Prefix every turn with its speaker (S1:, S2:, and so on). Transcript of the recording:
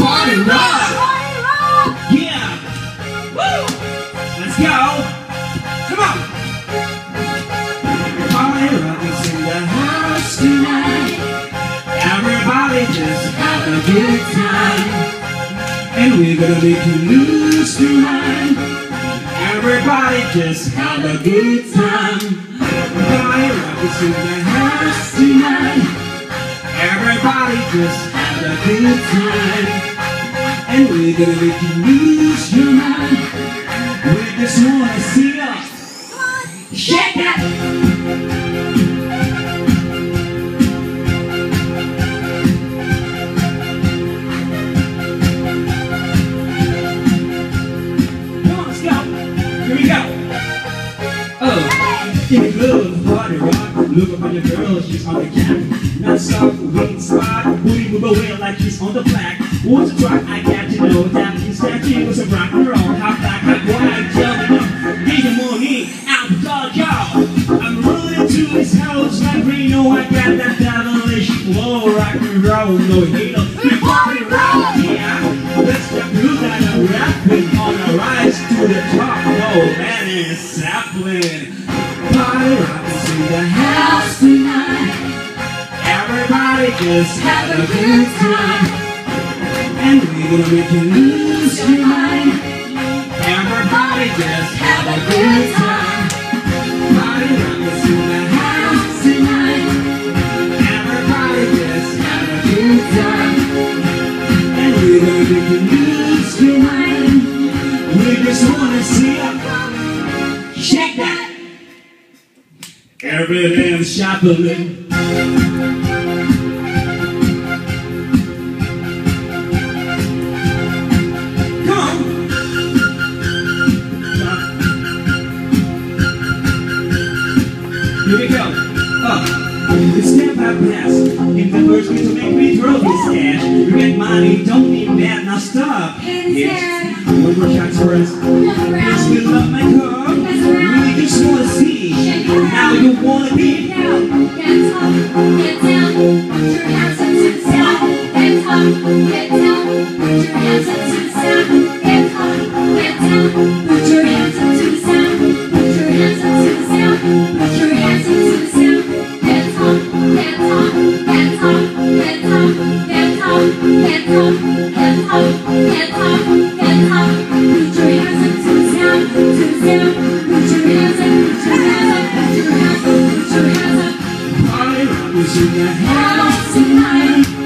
S1: party rock. Yeah. Woo. Let's go. Come on. Party rock is in the house tonight. Everybody just have a good time. And we're gonna make you lose your mind. Everybody just have a good time. Party rock is in the house tonight. Everybody just have a good time. And we're gonna make you lose your mind. We just wanna see us shake that. If you love party rock, look up on your girl, she's on the jack. Now stop, wait, spot, booty move away like she's on the black. Want to try, I got to know that he's catching with some rock and roll. Hop back, hop wide, jumping up, getting money out the dog, y'all. I'm rolling to his house like Reno, I got that devilish flow, rock and roll, no halo. We party rock, yeah. Let's get through that I'm rapping on a rise to the top. Oh man, it's Zeppelin. Party rock is in the house tonight. Everybody just have a good time. And we're gonna make you lose your mind. Everybody just have a good time. Party rock is in the house tonight. Everybody just have a good time. And we're gonna make you lose your mind. We just wanna see you shake that. Every damn shopping. Come on. Here we go. This step I pass in the first way to make me throw this cash. You get money, don't need that, now stop. Yes. One more shot for us. Yes, we love my car. We just wanna see how you wanna be.
S2: Get down, get down, put your hands up to the sound. Get up, get down, put your hands up to the sound. Get up, get down, put your hands up to the sound. Put your hands up to the sound. Put your hands up to the sound. Get up, get up, get up, get up, get up, get up, get up, get up, get up. Put your hands up to the sound, to the sound. Put your hands up, put your hands up, put your hands up, put your hands up.
S1: Party rock is in the
S2: House tonight.